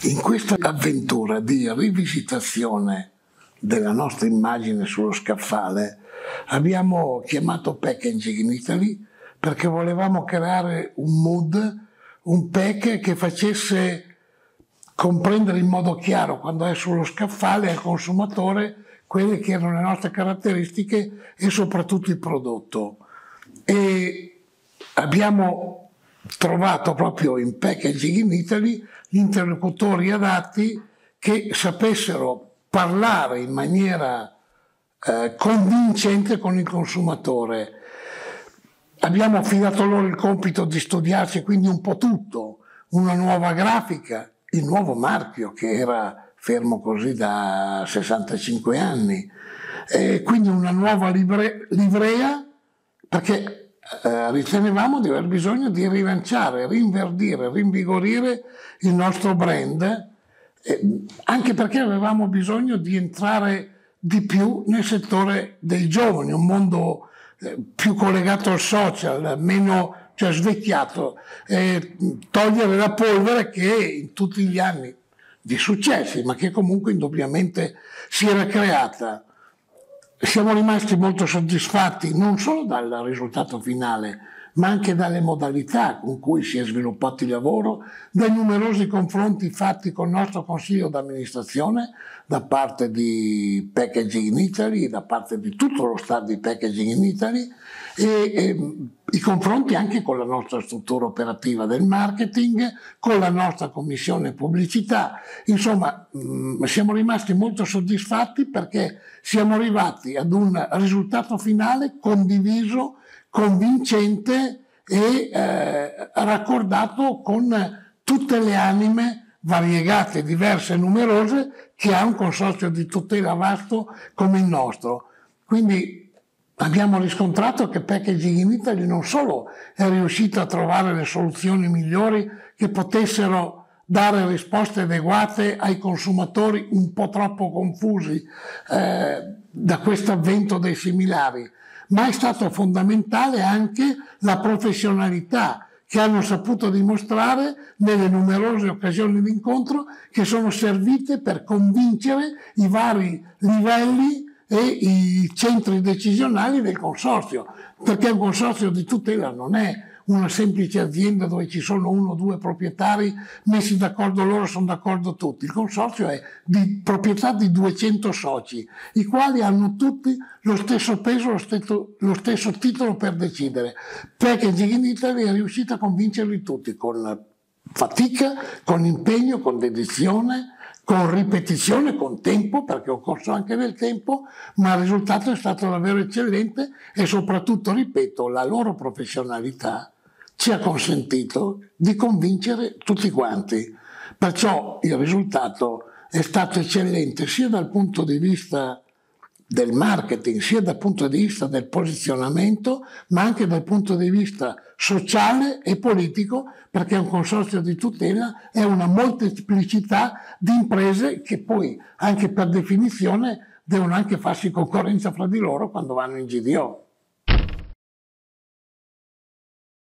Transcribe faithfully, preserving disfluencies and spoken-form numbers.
In questa avventura di rivisitazione della nostra immagine sullo scaffale abbiamo chiamato Packaging in Italy perché volevamo creare un mood, un pack che facesse comprendere in modo chiaro quando è sullo scaffale al consumatore quelle che erano le nostre caratteristiche e soprattutto il prodotto. E abbiamo trovato proprio in Packaging in Italy gli interlocutori adatti che sapessero parlare in maniera eh, convincente con il consumatore. Abbiamo affidato loro il compito di studiarsi quindi un po' tutto, una nuova grafica, il nuovo marchio che era fermo così da sessantacinque anni, e quindi una nuova livre- livrea perché eh, ritenevamo di aver bisogno di rilanciare, rinverdire, rinvigorire il nostro brand, eh, anche perché avevamo bisogno di entrare di più nel settore dei giovani, un mondo eh, più collegato al social, meno cioè svecchiato, eh, togliere la polvere che in tutti gli anni di successi, ma che comunque indubbiamente si era creata. Siamo rimasti molto soddisfatti non solo dal risultato finale, ma anche dalle modalità con cui si è sviluppato il lavoro, dai numerosi confronti fatti con il nostro consiglio d'amministrazione da parte di Packaging in Italy, da parte di tutto lo staff di Packaging in Italy e, e i confronti anche con la nostra struttura operativa del marketing, con la nostra commissione pubblicità. Insomma, mh, siamo rimasti molto soddisfatti perché siamo arrivati ad un risultato finale condiviso, convincente e eh, raccordato con tutte le anime variegate, diverse e numerose che ha un consorzio di tutela vasto come il nostro. Quindi abbiamo riscontrato che Packaging in Italy non solo è riuscito a trovare le soluzioni migliori che potessero dare risposte adeguate ai consumatori un po' troppo confusi eh, da questo avvento dei similari, ma è stato fondamentale anche la professionalità che hanno saputo dimostrare nelle numerose occasioni di incontro che sono servite per convincere i vari livelli e i centri decisionali del consorzio, perché un consorzio di tutela non è una semplice azienda dove ci sono uno o due proprietari messi d'accordo loro, sono d'accordo tutti. Il consorzio è di proprietà di duecento soci, i quali hanno tutti lo stesso peso, lo stesso, lo stesso titolo per decidere. Packaging in Italy è riuscita a convincerli tutti con fatica, con impegno, con dedizione, con ripetizione, con tempo, perché ho corso anche nel tempo, ma il risultato è stato davvero eccellente e soprattutto, ripeto, la loro professionalità ci ha consentito di convincere tutti quanti. Perciò il risultato è stato eccellente sia dal punto di vista del marketing, sia dal punto di vista del posizionamento, ma anche dal punto di vista sociale e politico, perché un consorzio di tutela è una molteplicità di imprese che poi, anche per definizione, devono anche farsi concorrenza fra di loro quando vanno in G D O.